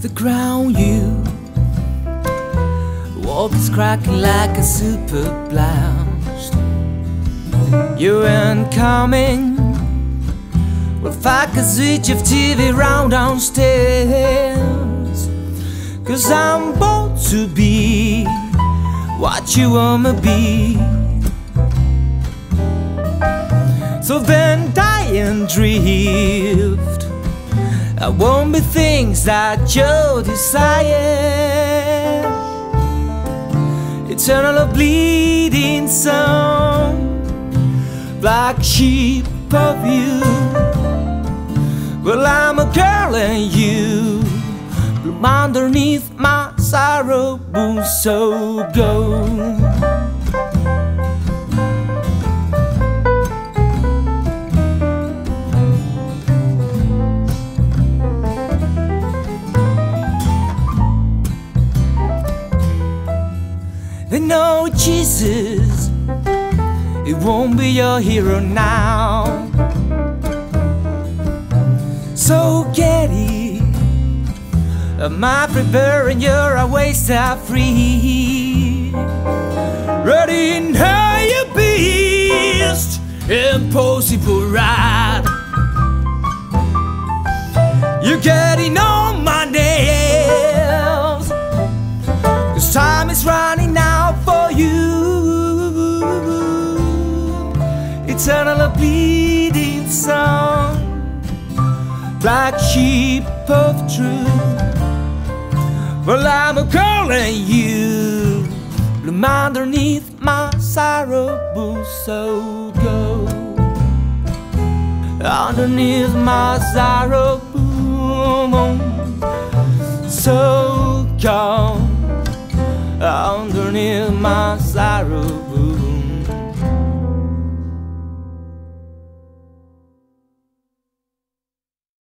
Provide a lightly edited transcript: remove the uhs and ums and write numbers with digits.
the ground. You walk is cracking like a super blast. You ain't coming. Well, if I could switch your TV round downstairs, 'cause I'm born to be what you wanna be. So then die and drift. I won't be things that you desire. Eternal bleeding sound, black sheep of you. Well, I'm a girl and you bloom underneath my sorrow, so go. They know Jesus, he won't be your hero now. So get it, my free burn, you're a waste of free. Ready in higher beast, impossible ride. You're getting on my nails, 'cause time is running out for you. Eternal bleeding song, black sheep of truth. Well, I'm a girl and you bloom underneath my sorrow, so go. Underneath my sorrow,